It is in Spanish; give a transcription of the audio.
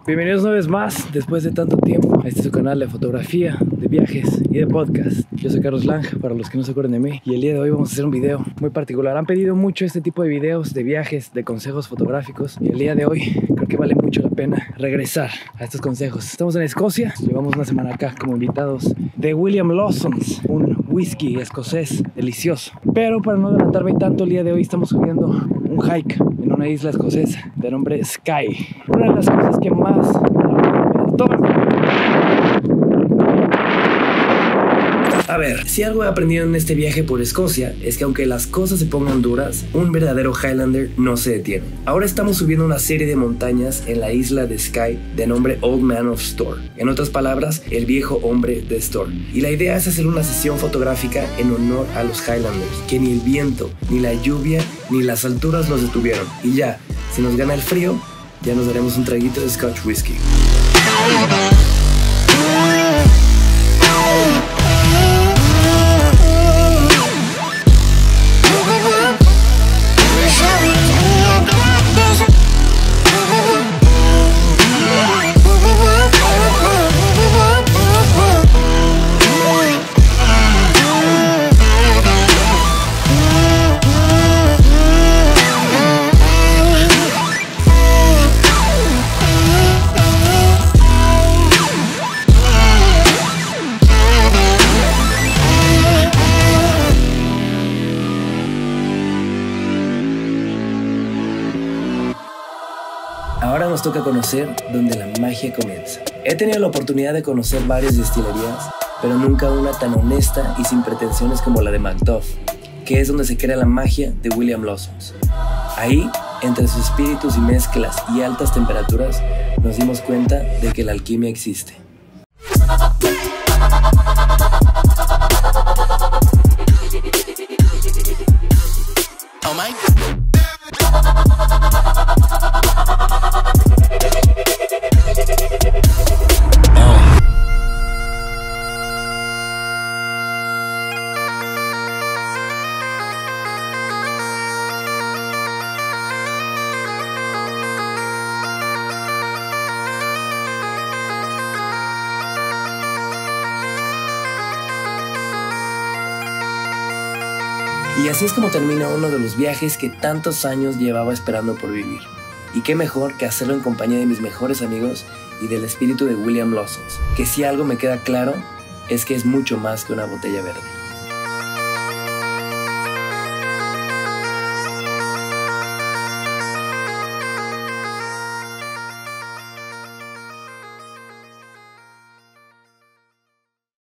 Bienvenidos una vez más, después de tanto tiempo, a este su canal de fotografía, de viajes y de podcast. Yo soy Carlos Lang, para los que no se acuerdan de mí, y el día de hoy vamos a hacer un video muy particular. Han pedido mucho este tipo de videos de viajes, de consejos fotográficos, y el día de hoy creo que vale mucho la pena regresar a estos consejos. Estamos en Escocia, llevamos una semana acá como invitados de William Lawson's, un whisky escocés delicioso. Pero para no adelantarme tanto, el día de hoy estamos subiendo un hike en una isla escocesa de nombre Skye. Una de las cosas que más A ver, si algo he aprendido en este viaje por Escocia es que aunque las cosas se pongan duras, un verdadero Highlander no se detiene. Ahora estamos subiendo una serie de montañas en la isla de Skye de nombre Old Man of Storr. En otras palabras, el viejo hombre de Storr. Y la idea es hacer una sesión fotográfica en honor a los Highlanders, que ni el viento, ni la lluvia, ni las alturas los detuvieron. Y ya, si nos gana el frío, ya nos daremos un traguito de Scotch Whisky. Ahora nos toca conocer donde la magia comienza. He tenido la oportunidad de conocer varias destilerías, pero nunca una tan honesta y sin pretensiones como la de Macduff, que es donde se crea la magia de William Lawson's. Ahí, entre sus espíritus y mezclas y altas temperaturas, nos dimos cuenta de que la alquimia existe. Oh my God. Y así es como termina uno de los viajes que tantos años llevaba esperando por vivir. Y qué mejor que hacerlo en compañía de mis mejores amigos y del espíritu de William Lawson's, que si algo me queda claro es que es mucho más que una botella verde.